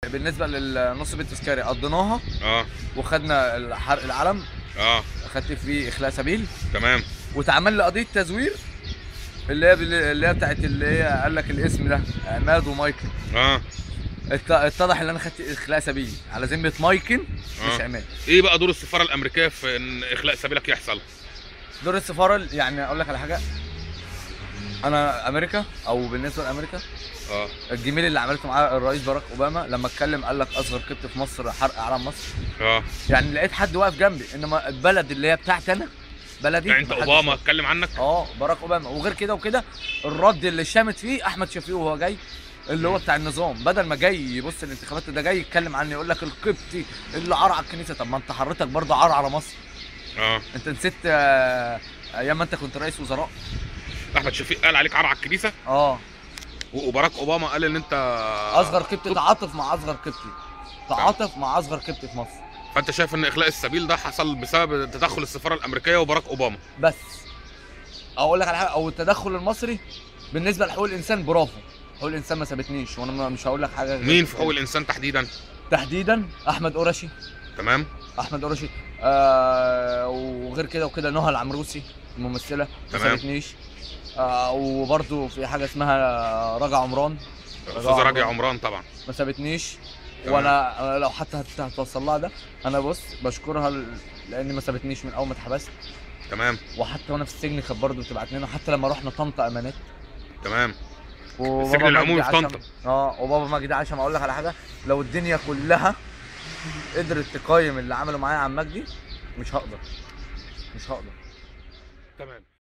بالنسبه للنص بيت تذكاري قضيناها. وخدنا حرق العلم. خدت فيه اخلاء سبيل. تمام. واتعمل لي قضيه تزوير اللي هي بتاعت اللي هي قال لك الاسم ده عماد ومايكل. اتضح ان انا خدت اخلاء سبيل على ذمه مايكل مش عماد. ايه بقى دور السفاره الامريكيه في ان اخلاء سبيلك يحصل؟ دور السفاره يعني اقول لك على حاجه، انا امريكا او بالنسبه لامريكا الجميل اللي عملته معاه الرئيس باراك اوباما لما اتكلم قال لك اصغر قبط في مصر حرق علم مصر. يعني لقيت حد واقف جنبي، انما البلد اللي هي بتاعتي انا بلدي. يعني انت اوباما اتكلم عنك؟ باراك اوباما. وغير كده وكده الرد اللي شامت فيه احمد شفيق وهو جاي اللي هو بتاع النظام، بدل ما جاي يبص الانتخابات ده جاي يتكلم عني يقول لك القبطي اللي عرع الكنيسه. طب ما انت حضرتك برضه عرع على مصر. انت نسيت ايام ما انت كنت رئيس وزراء احمد شفيق قال عليك عرع الكنيسه؟ وباراك اوباما قال ان انت اصغر قبطي. تعاطف مع اصغر قبطي، تعاطف مع اصغر قبطي في مصر. فانت شايف ان اخلاء السبيل ده حصل بسبب تدخل السفاره الامريكيه وباراك اوباما بس؟ اقول لك على حاجه، او التدخل المصري بالنسبه لحقوق الانسان برافو. حقوق الانسان ما سابتنيش، وانا مش هقول لك حاجه. مين في حقوق الانسان تحديدا؟ احمد قرشي. تمام. احمد قرشي. وغير كده وكده نهى العمروسي الممثله ما سابتنيش. وبرده في حاجه اسمها رجا عمران. استاذه راجع عمران طبعا ما سابتنيش. وانا لو حتى هتوصل لها ده انا بص بشكرها لان ما سابتنيش من اول ما اتحبست. تمام. وحتى وانا في السجن كانت برضه بتبعت لنا، حتى لما رحنا طنطا امانات. تمام. السجن العمومي في طنطا. وبابا مجدي عشان اقول لك على حاجه، لو الدنيا كلها قدرت تقيم اللي عمله معايا عم مجدي مش هقدر. تمام.